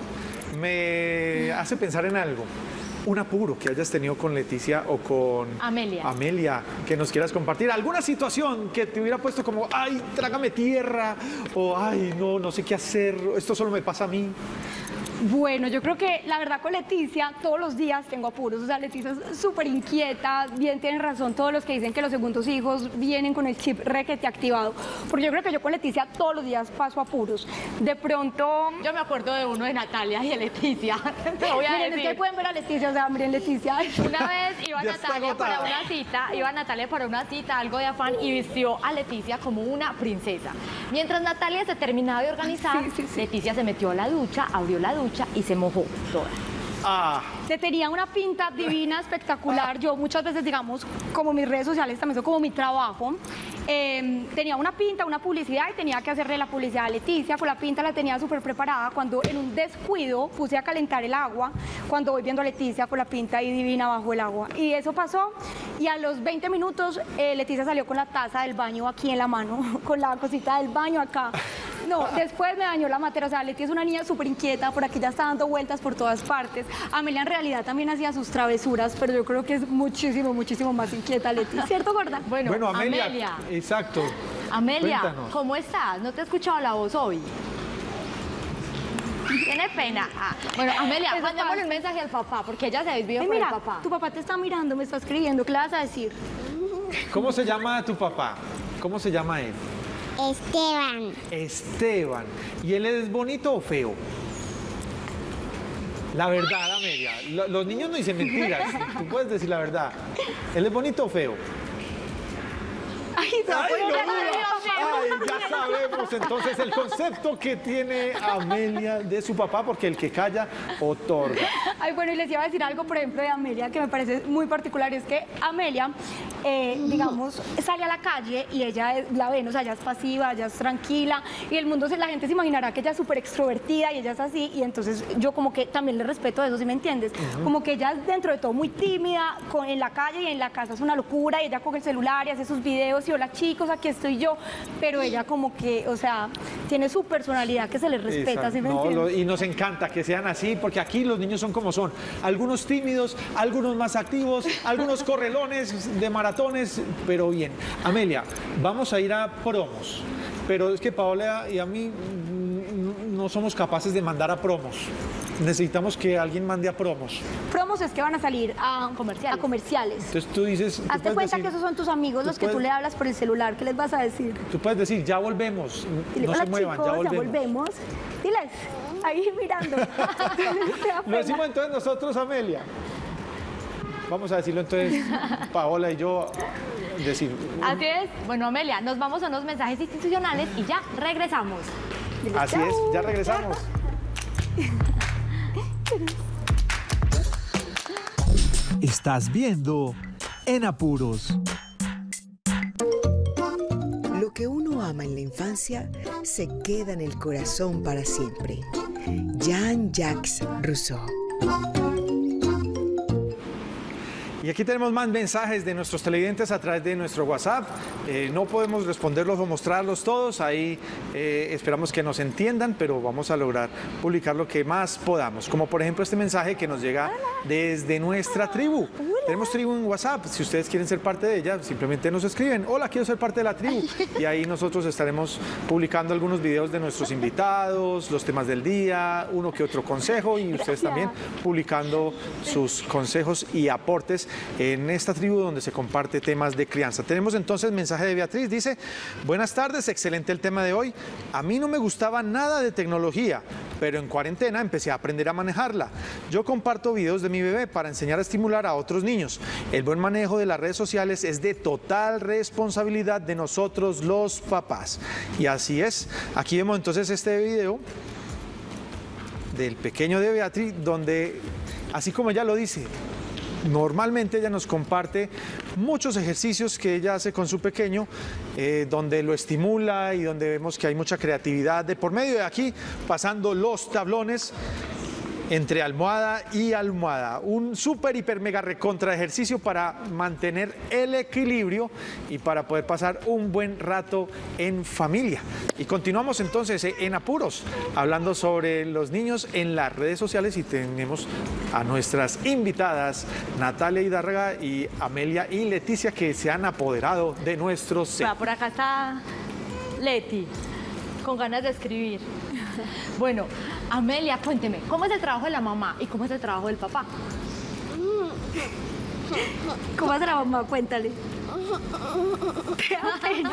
me hace pensar en algo. Un apuro que hayas tenido con Leticia o con Amelia, que nos quieras compartir. ¿Alguna situación que te hubiera puesto como, ay, trágame tierra, o ay, no sé qué hacer, esto solo me pasa a mí? Bueno, yo creo que la verdad con Leticia todos los días tengo apuros, o sea, Leticia es súper inquieta, bien tienen razón todos los que dicen que los segundos hijos vienen con el chip requete activado, porque yo creo que yo con Leticia todos los días paso apuros. De pronto... Yo me acuerdo de uno de Natalia y de Leticia, te voy a miren, decir. Es que pueden ver a Leticia, o sea, miren Leticia. Una vez iba Natalia para una cita, algo de afán, y vistió a Leticia como una princesa. Mientras Natalia se terminaba de organizar, Leticia se metió a la ducha, abrió la ducha y se mojó toda. Se tenía una pinta divina, espectacular. Yo muchas veces, digamos, como mis redes sociales también son como mi trabajo, tenía una pinta, una publicidad y tenía que hacerle la publicidad a Leticia. Con la pinta la tenía súper preparada, cuando en un descuido puse a calentar el agua, cuando voy viendo a Leticia con la pinta ahí divina bajo el agua. Y eso pasó y a los 20 minutos Leticia salió con la taza del baño aquí en la mano, con la cosita del baño acá. No, después me dañó la matera, o sea, Leti es una niña súper inquieta, por aquí ya está dando vueltas por todas partes. Amelia en realidad también hacía sus travesuras, pero yo creo que es muchísimo más inquieta Leti, ¿cierto, gorda? Bueno, Amelia. Exacto. Amelia, cuéntanos. ¿Cómo estás? ¿No te he escuchado la voz hoy? Tiene pena. Bueno, Amelia, mandémosle un mensaje al papá, porque ella se desvió por el papá. Tu papá te está mirando, me está escribiendo, ¿qué le vas a decir? ¿Cómo se llama tu papá? ¿Cómo se llama él? Esteban. ¿Y él es bonito o feo? La verdad, Amelia. Los niños no dicen mentiras. Tú puedes decir la verdad. ¿Él es bonito o feo? Ay, ya sabemos entonces el concepto que tiene Amelia de su papá, porque el que calla otorga. Ay, bueno, y les iba a decir algo, por ejemplo, de Amelia, que me parece muy particular, es que Amelia, digamos, sale a la calle y ella la ven, o sea, ella es pasiva, ella es tranquila, y el mundo, la gente se imaginará que ella es súper extrovertida y ella es así, y entonces yo como que también le respeto eso, ¿sí me entiendes? Como que ella es dentro de todo muy tímida, en la calle y en la casa es una locura, y ella coge el celular y hace sus videos, y hola chicos, aquí estoy yo, pero ella como que, o sea, tiene su personalidad que se le respeta, ¿sí me entiendes? Y nos encanta que sean así, porque aquí los niños son como son. Algunos tímidos, algunos más activos, algunos correlones de maratones, pero bien. Amelia, vamos a ir a promos, pero es que Paola y a mí no somos capaces de mandar a promos. Necesitamos que alguien mande a promos. Promos es que van a salir a comerciales. Entonces tú dices... Hazte cuenta que esos son tus amigos, los que tú le hablas por el celular. ¿Qué les vas a decir? Tú puedes decir, ya volvemos. No se muevan, chicos, ya volvemos. Diles, ahí mirando. Lo decimos entonces nosotros, Amelia. Vamos a decirlo entonces, Paola y yo. Así es. Bueno, Amelia, nos vamos a unos mensajes institucionales y ya regresamos. Así es, ya regresamos. Estás viendo En Apuros. Lo que uno ama en la infancia se queda en el corazón para siempre. Jean-Jacques Rousseau. Y aquí tenemos más mensajes de nuestros televidentes a través de nuestro WhatsApp. No podemos responderlos o mostrarlos todos, ahí esperamos que nos entiendan, pero vamos a lograr publicar lo que más podamos. Como por ejemplo este mensaje que nos llega desde nuestra tribu. Tenemos tribu en WhatsApp, si ustedes quieren ser parte de ella, simplemente nos escriben, hola, quiero ser parte de la tribu. Y ahí nosotros estaremos publicando algunos videos de nuestros invitados, los temas del día, uno que otro consejo y ustedes también publicando sus consejos y aportes en esta tribu donde se comparte temas de crianza. Tenemos entonces mensaje de Beatriz, dice, buenas tardes, excelente el tema de hoy. A mí no me gustaba nada de tecnología, pero en cuarentena empecé a aprender a manejarla. Yo comparto videos de mi bebé para enseñar a estimular a otros niños. El buen manejo de las redes sociales es de total responsabilidad de nosotros los papás. Y así es. Aquí vemos entonces este video del pequeño de Beatriz, donde, así como ella lo dice, normalmente ella nos comparte muchos ejercicios que ella hace con su pequeño, donde lo estimula y donde vemos que hay mucha creatividad de por medio de aquí, pasando los tablones entre almohada y almohada. Un súper, hiper, mega recontra ejercicio para mantener el equilibrio y para poder pasar un buen rato en familia. Y continuamos entonces en Apuros, hablando sobre los niños en las redes sociales y tenemos a nuestras invitadas Natalia Hidárraga y Amelia y Leticia que se han apoderado de nuestros set. Por acá está Leti, con ganas de escribir. Bueno, Amelia, cuénteme, ¿cómo es el trabajo de la mamá y cómo es el trabajo del papá? ¿Cómo hace la mamá? Cuéntale. Qué pena.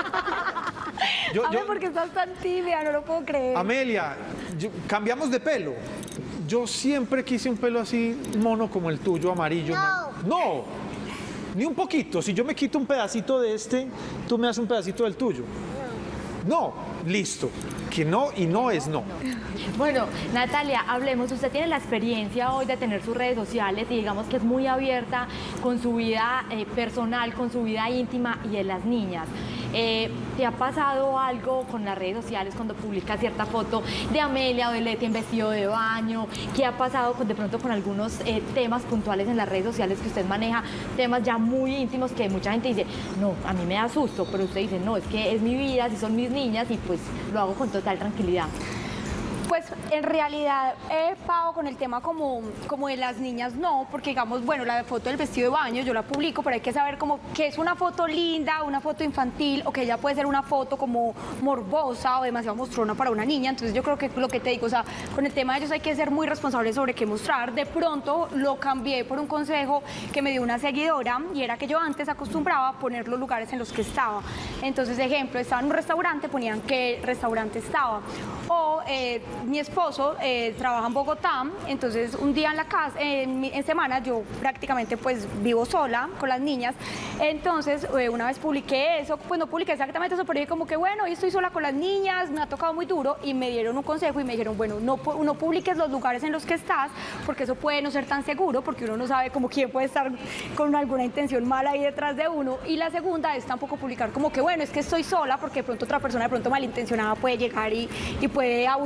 ¿Por qué estás tan tímida? No lo puedo creer. Amelia, cambiamos de pelo. Yo siempre quise un pelo así mono como el tuyo, amarillo. No, ni un poquito. Si yo me quito un pedacito de este, tú me das un pedacito del tuyo. No, listo. Que no y no es no. Bueno, Natalia, hablemos. Usted tiene la experiencia hoy de tener sus redes sociales y digamos que es muy abierta con su vida personal, con su vida íntima y de las niñas. ¿Te ha pasado algo con las redes sociales cuando publicas cierta foto de Amelia o de Leti en vestido de baño? ¿Qué ha pasado de pronto con algunos temas puntuales en las redes sociales que usted maneja? Temas ya muy íntimos que mucha gente dice, no, a mí me da susto, pero usted dice, no, es que es mi vida, si son mis niñas y pues lo hago con total tranquilidad. Pues en realidad, Pau, con el tema como de las niñas no, porque digamos, bueno, la foto del vestido de baño yo la publico, pero hay que saber como que es una foto linda, una foto infantil, o que ya puede ser una foto como morbosa o demasiado mostrona para una niña. Entonces yo creo que lo que te digo, o sea, con el tema de ellos hay que ser muy responsables sobre qué mostrar. De pronto lo cambié por un consejo que me dio una seguidora, y era que yo antes acostumbraba a poner los lugares en los que estaba. Entonces, ejemplo, estaba en un restaurante, ponían qué restaurante estaba. O mi esposo trabaja en Bogotá, entonces un día en la casa, en semana, yo prácticamente pues vivo sola con las niñas. Entonces una vez publiqué eso, pues no publiqué exactamente eso, pero dije como que bueno, hoy estoy sola con las niñas, me ha tocado muy duro, y me dieron un consejo y me dijeron, bueno, no publiques los lugares en los que estás, porque eso puede no ser tan seguro, porque uno no sabe como quién puede estar con alguna intención mala ahí detrás de uno. Y la segunda es tampoco publicar como que bueno, es que estoy sola, porque de pronto otra persona de pronto malintencionada puede llegar y puede abusar de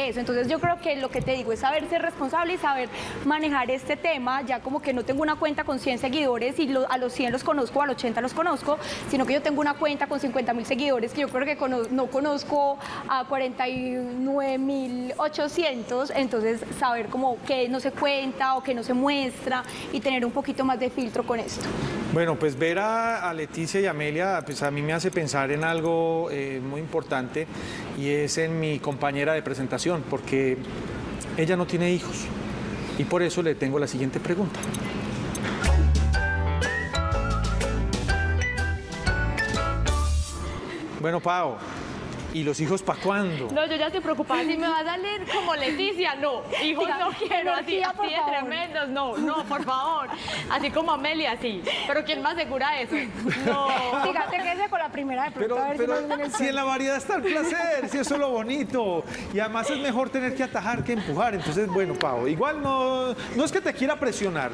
eso. Entonces yo creo que lo que te digo es saber ser responsable y saber manejar este tema, ya como que no tengo una cuenta con 100 seguidores y a los 100 los conozco, a los 80 los conozco, sino que yo tengo una cuenta con 50.000 seguidores que yo creo que no conozco a 49.800, entonces saber como que no se cuenta o que no se muestra y tener un poquito más de filtro con esto. Bueno, pues ver a Leticia y Amelia, pues a mí me hace pensar en algo muy importante y es en mi compañera de presentación, porque ella no tiene hijos y por eso le tengo la siguiente pregunta. Bueno, Pao, ¿y los hijos para cuándo? No, yo ya estoy preocupada. Si me va a salir como Leticia, no. Hijos no quiero, así de tremendos, no, por favor. Así como Amelia, sí. Pero ¿quién me asegura eso? No. Fíjate que ese con la primera de pronto, a ver Pero si no viene si en la variedad está el placer, si eso es lo bonito. Y además es mejor tener que atajar que empujar. Entonces, bueno, Pau, igual no es que te quiera presionar,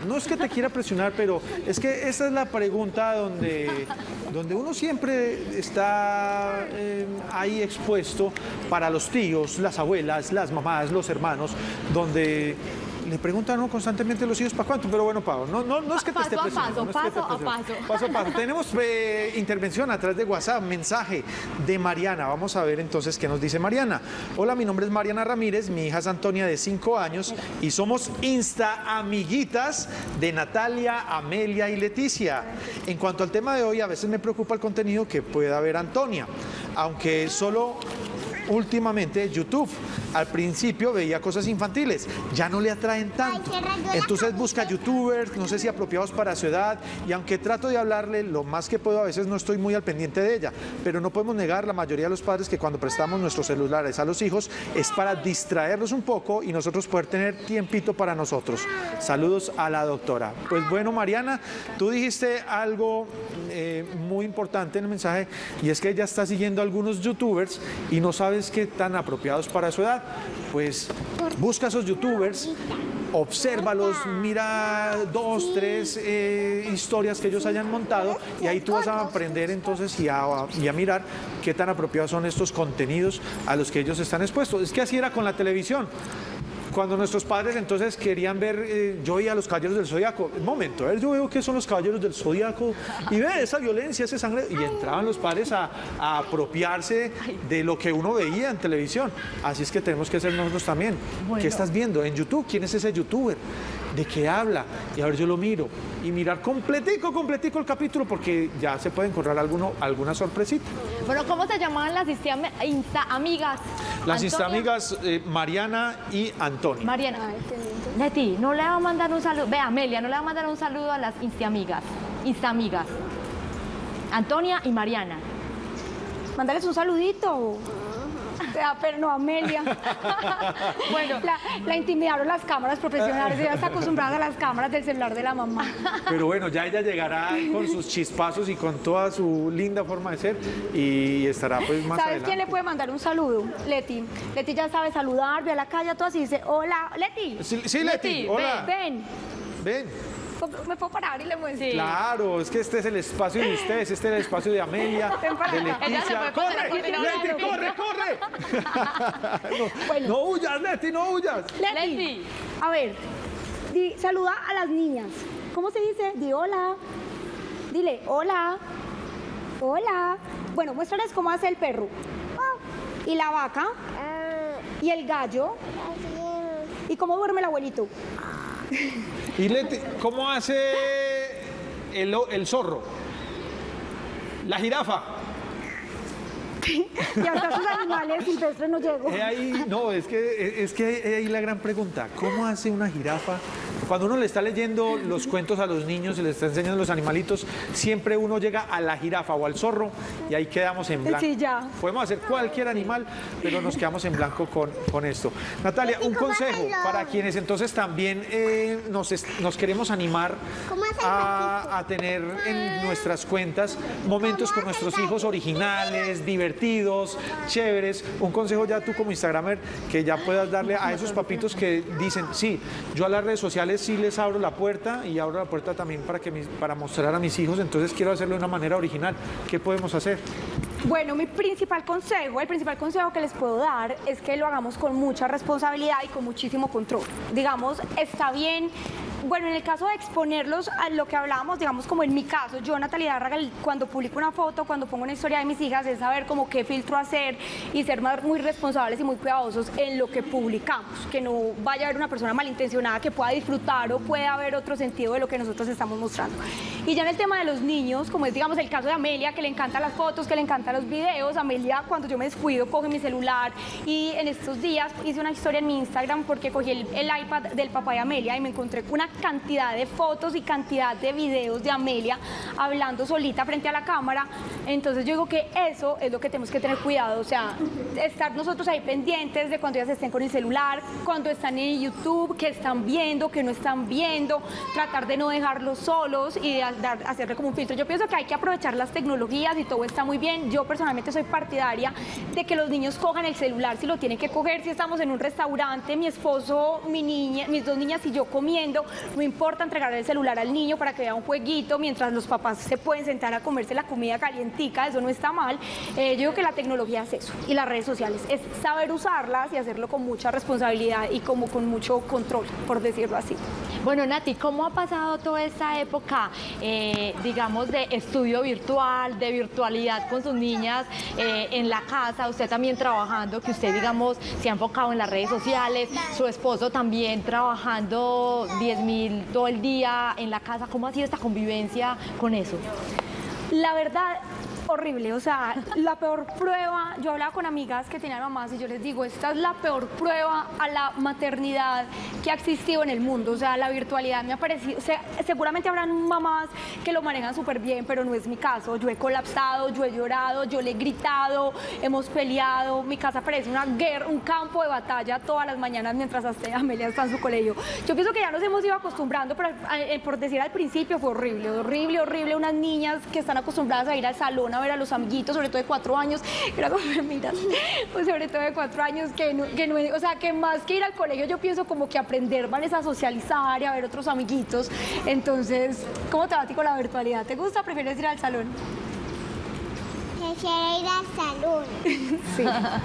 pero es que esa es la pregunta donde uno siempre está ahí expuesto para los tíos, las abuelas, las mamás, los hermanos, donde le preguntan a uno constantemente a los hijos para cuánto, pero bueno, Pau, no es que te esté presionando. Paso a paso. Tenemos intervención a través de WhatsApp, mensaje de Mariana. Vamos a ver entonces qué nos dice Mariana. Hola, mi nombre es Mariana Ramírez, mi hija es Antonia de 5 años y somos Insta amiguitas de Natalia, Amelia y Leticia. En cuanto al tema de hoy, a veces me preocupa el contenido que pueda ver Antonia, aunque solo últimamente YouTube. Al principio veía cosas infantiles, ya no le atraen tanto. Entonces busca youtubers, no sé si apropiados para su edad, y aunque trato de hablarle lo más que puedo, a veces no estoy muy al pendiente de ella. Pero no podemos negar, la mayoría de los padres, que cuando prestamos nuestros celulares a los hijos es para distraerlos un poco y nosotros poder tener tiempito para nosotros. Saludos a la doctora. Pues bueno, Mariana, tú dijiste algo muy importante en el mensaje, y es que ella está siguiendo a algunos youtubers y no sabes qué tan apropiados para su edad. Pues busca a esos youtubers, obsérvalos, mira 2, 3 historias que ellos hayan montado, y ahí tú vas a aprender entonces y a mirar qué tan apropiados son estos contenidos a los que ellos están expuestos. Es que así era con la televisión. Cuando nuestros padres entonces querían ver, yo veía a los Caballeros del Zodíaco, un momento, a ver, yo veo qué son los Caballeros del Zodíaco y ve esa violencia, ese sangre, y entraban los padres a apropiarse de lo que uno veía en televisión. Así es que tenemos que ser nosotros también. Bueno. ¿Qué estás viendo en YouTube? ¿Quién es ese youtuber? ¿De qué habla? Y a ver, yo lo miro y mirar completico el capítulo, porque ya se puede encontrar alguna sorpresita. Bueno, ¿cómo se llamaban las Insta amigas? Las Insta amigas Mariana y Antonia. Mariana, Leti, no le va a mandar un saludo. Ve, Amelia, no le va a mandar un saludo a las Insta amigas. Antonia y Mariana. Mándales un saludito. Pero no, Amelia. Bueno, la intimidaron las cámaras profesionales. Ella está acostumbrada a las cámaras del celular de la mamá. Pero bueno, ya ella llegará con sus chispazos y con toda su linda forma de ser, y estará pues más ¿Sabes adelante. quién le puede mandar un saludo? Leti. Leti ya sabe saludar, ve a la calle a todas y dice, hola, Leti. Sí, Leti, hola. Ven. ¿Me puedo parar y le muestro? Claro, es que este es el espacio de ustedes, este es el espacio de Amelia, de Leticia. ¡Corre! Bueno. No huyas, Leti, no huyas. Leti, a ver, saluda a las niñas. ¿Cómo se dice? Di hola. Dile, hola. Hola. Bueno, muéstrales cómo hace el perro. Y la vaca. Y el gallo. ¿Y cómo duerme el abuelito? Y Leti, ¿cómo hace el zorro? La jirafa. Y hasta sus animales silvestres no llego. Es que ahí la gran pregunta, ¿cómo hace una jirafa? Cuando uno le está leyendo los cuentos a los niños y les está enseñando los animalitos, siempre uno llega a la jirafa o al zorro y ahí quedamos en blanco. Sí, ya. Podemos hacer cualquier animal, pero nos quedamos en blanco con esto. Natalia, un consejo para quienes entonces también nos queremos animar a tener en nuestras cuentas momentos con nuestros hijos originales, divertidos, chéveres. Un consejo ya tú como Instagramer, que ya puedas darle a esos papitos que dicen, sí, yo a las redes sociales sí les abro la puerta, y abro la puerta también para mostrar a mis hijos, entonces quiero hacerlo de una manera original. ¿Qué podemos hacer? Bueno, el principal consejo que les puedo dar es que lo hagamos con mucha responsabilidad y con muchísimo control. Digamos, está bien. Bueno, en el caso de exponerlos a lo que hablábamos, digamos como en mi caso, yo, Natalia Dárraga, cuando publico una foto, cuando pongo una historia de mis hijas, es saber como qué filtro hacer y ser muy responsables y muy cuidadosos en lo que publicamos, que no vaya a haber una persona malintencionada que pueda disfrutar o pueda haber otro sentido de lo que nosotros estamos mostrando. Y ya en el tema de los niños, como es digamos el caso de Amelia, que le encantan las fotos, que le encantan los videos, Amelia cuando yo me descuido coge mi celular y en estos días hice una historia en mi Instagram porque cogí el iPad del papá de Amelia y me encontré una cantidad de fotos y cantidad de videos de Amelia hablando solita frente a la cámara. Entonces yo digo que eso es lo que tenemos que tener cuidado, o sea, estar nosotros ahí pendientes de cuando ellas estén con el celular, cuando están en YouTube, que están viendo, que no están viendo, tratar de no dejarlos solos y de hacerle como un filtro. Yo pienso que hay que aprovechar las tecnologías y todo está muy bien. Yo personalmente soy partidaria de que los niños cojan el celular si lo tienen que coger, si estamos en un restaurante, mi esposo, mis dos niñas y yo comiendo, no importa entregarle el celular al niño para que vea un jueguito mientras los papás se pueden sentar a comerse la comida calientica, eso no está mal. Yo digo que la tecnología es eso y las redes sociales es saber usarlas y hacerlo con mucha responsabilidad y como con mucho control, por decirlo así. Bueno, Nati, ¿cómo ha pasado toda esta época, digamos, de estudio virtual, de virtualidad con sus niñas en la casa? Usted también trabajando, que usted, digamos, se ha enfocado en las redes sociales, su esposo también trabajando 10.000 todo el día en la casa. ¿Cómo ha sido esta convivencia con eso? La verdad, horrible, o sea, la peor prueba, yo hablaba con amigas que tenían mamás y yo les digo, esta es la peor prueba a la maternidad que ha existido en el mundo, o sea, la virtualidad me ha parecido, o sea, seguramente habrán mamás que lo manejan súper bien, pero no es mi caso, yo he colapsado, yo he llorado, yo le he gritado, hemos peleado, mi casa parece una guerra, un campo de batalla todas las mañanas mientras Amelia está en su colegio. Yo pienso que ya nos hemos ido acostumbrando, pero por decir al principio fue horrible, horrible, horrible, unas niñas que están acostumbradas a ir al salón a ver a los amiguitos, sobre todo de 4 años, era como, mira, pues sobre todo de 4 años, que no, o sea, que más que ir al colegio, yo pienso como que aprender, van a socializar y a ver otros amiguitos. Entonces, ¿cómo te va a ti con la virtualidad? ¿Te gusta o prefieres ir al salón? Prefiero ir al salón. Sí.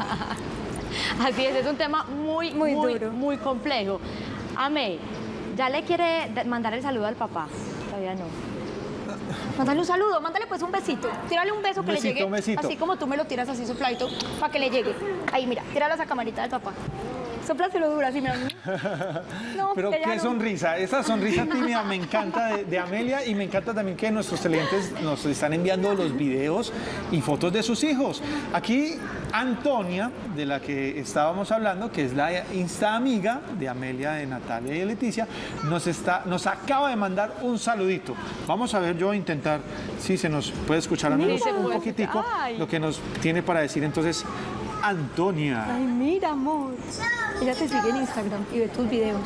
Así es un tema muy duro, muy complejo. Ame, ¿ya le quiere mandar el saludo al papá? Todavía no. Mándale un saludo, mándale pues un besito. Tírale un beso que le llegue. Un besito. Así como tú me lo tiras así sopladito, para que le llegue. Ahí, mira, tírale a esa camarita del papá. Sóplaselo duro, así, mira. No, pero qué sonrisa, esa sonrisa tímida me encanta de Amelia y me encanta también que nuestros televidentes nos están enviando los videos y fotos de sus hijos. Aquí Antonia, de la que estábamos hablando, que es la Insta amiga de Amelia, de Natalia y de Leticia, nos acaba de mandar un saludito. Vamos a ver, yo voy a intentar si se nos puede escuchar al menos un poquitico lo que nos tiene para decir. Entonces, Antonia. Ay, mira, amor. Ella te sigue en Instagram y ve tus videos.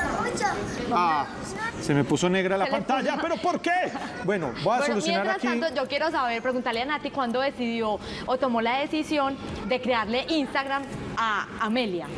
Ah, se me puso negra la pantalla, ¿pero por qué? Bueno, voy a solucionar aquí. Mientras tanto, yo quiero saber, preguntarle a Nati cuándo decidió o tomó la decisión de crearle Instagram a Amelia.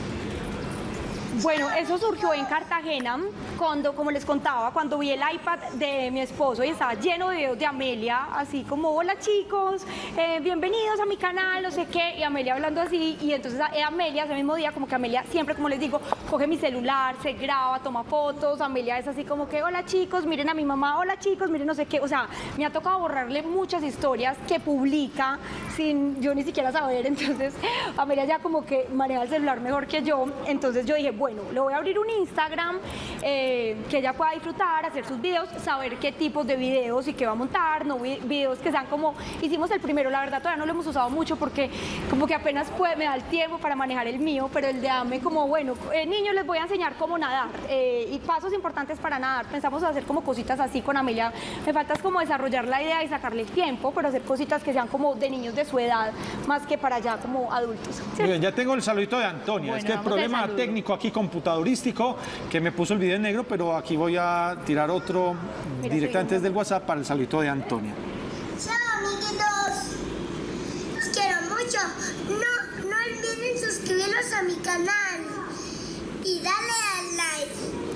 Bueno, eso surgió en Cartagena, cuando, como les contaba, cuando vi el iPad de mi esposo y estaba lleno de videos de Amelia, así como, hola chicos, bienvenidos a mi canal, no sé qué, y Amelia hablando así, y entonces Amelia, ese mismo día, como que Amelia siempre, como les digo, coge mi celular, se graba, toma fotos, Amelia es así como que, hola chicos, miren a mi mamá, hola chicos, miren no sé qué, o sea, me ha tocado borrarle muchas historias que publica sin yo ni siquiera saber, entonces Amelia ya como que maneja el celular mejor que yo, entonces yo dije, bueno, le voy a abrir un Instagram que ella pueda disfrutar, hacer sus videos, saber qué tipos de videos y qué va a montar, no videos que sean como, hicimos el primero, la verdad todavía no lo hemos usado mucho porque como que apenas me da el tiempo para manejar el mío, pero el de Ame como, bueno, niños les voy a enseñar cómo nadar y pasos importantes para nadar, pensamos hacer como cositas así con Amelia, me falta es como desarrollar la idea y sacarle el tiempo, pero hacer cositas que sean como de niños de su edad, más que para allá como adultos. ¿Sí? Bien, ya tengo el saludito de Antonia, Bueno, es que el problema técnico aquí computadorístico, que me puso el video en negro, pero aquí voy a tirar otro directamente desde el WhatsApp para el saludito de Antonia. Chao, amiguitos. Los quiero mucho. No olviden suscribirlos a mi canal y dale al like.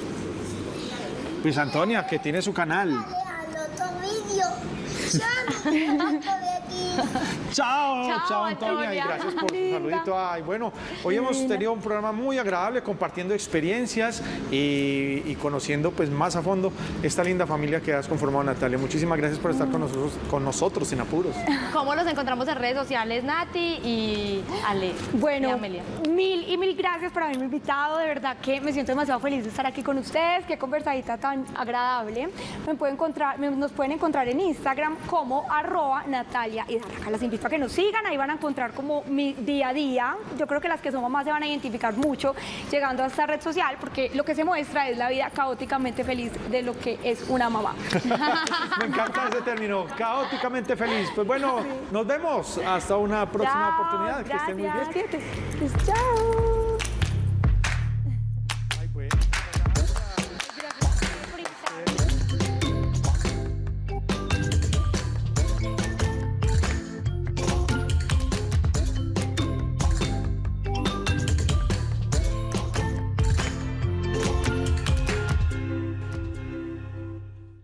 Pues Antonia, que tiene su canal. Dale al otro vídeo. Chao, amiguitos, de aquí. Chao, Antonia, y gracias por su saludito. Ay, bueno, hoy hemos tenido un programa muy agradable, compartiendo experiencias y conociendo pues más a fondo esta linda familia que has conformado, Natalia. Muchísimas gracias por estar con nosotros en Apuros. ¿Cómo los encontramos en redes sociales, Nati y Ale? Bueno, y Amelia. mil gracias por haberme invitado. De verdad que me siento demasiado feliz de estar aquí con ustedes. Qué conversadita tan agradable. Nos pueden encontrar en Instagram como @NataliaHidarraca. Las invito a que nos sigan. Ahí van a encontrar como mi día a día. Yo creo que las que son mamás se van a identificar mucho llegando a esta red social, porque lo que se muestra es la vida caóticamente feliz de lo que es una mamá. Me encanta ese término, caóticamente feliz. Pues bueno, nos vemos hasta una próxima oportunidad. Que estén muy bien. Chao.